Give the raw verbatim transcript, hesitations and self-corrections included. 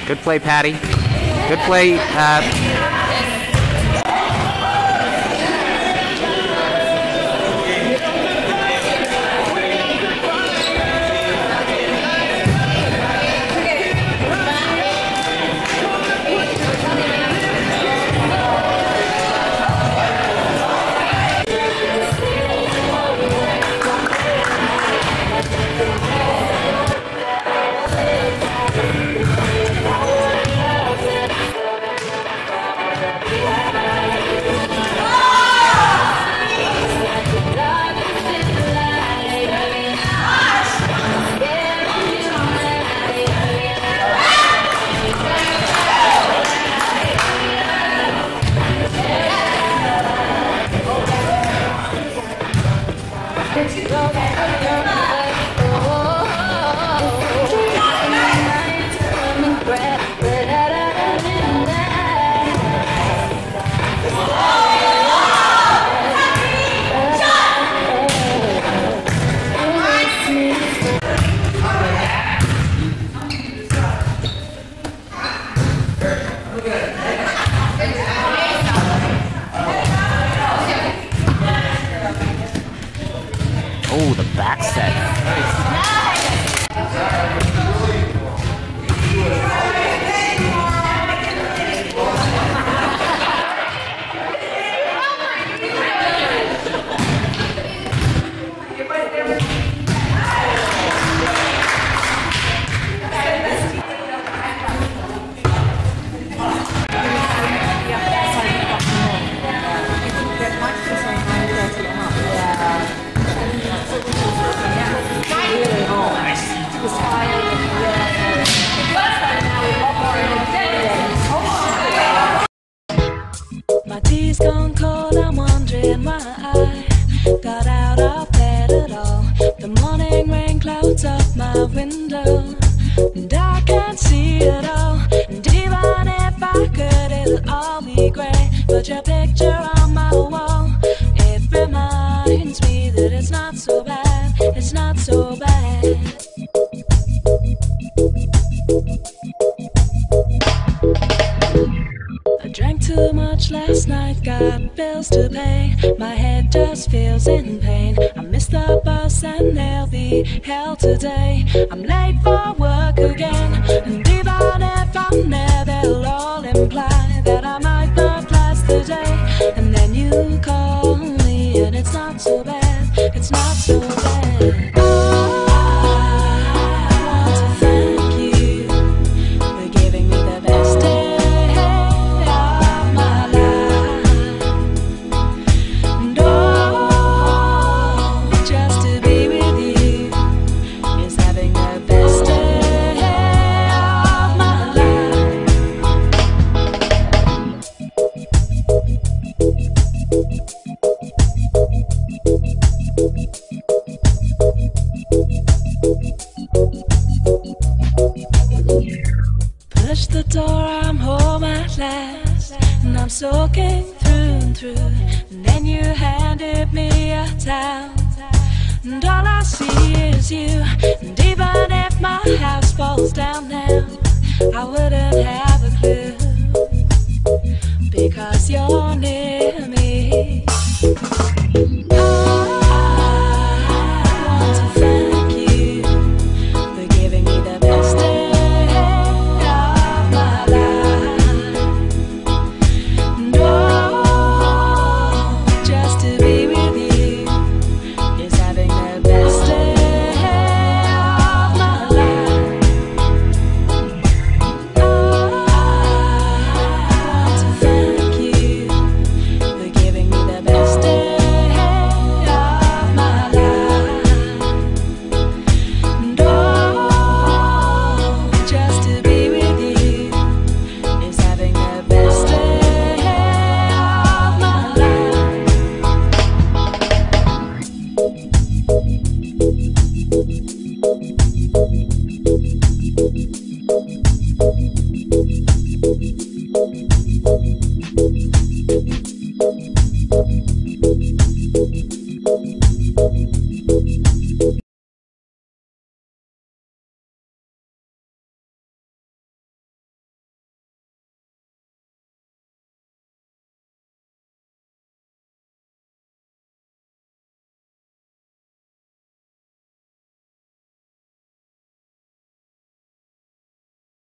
Good play, Patty. Good play. Uh, oh, the back set. My tea's gone cold, I'm wondering why I got out of bed at all. The morning rain clouds up my window, and I can't see it all. And even if I could, it'll all be grey. But your picture on my wall, it reminds me that it's not so bad, it's not so bad. I drank too much last night, got bills to pay. My head just feels in pain. I missed the bus and there'll be hell today. I'm late for work again, and even if I'm there, they'll all imply that I might not last the day. And then you call me, and it's not so bad, it's not so bad. Oh, push the door, I'm home at last, and I'm soaking through and through. And then you handed me a towel, and all I see is you. And even if my house falls down now, I wouldn't have a clue, because you're near me. I want to thank you for giving me the best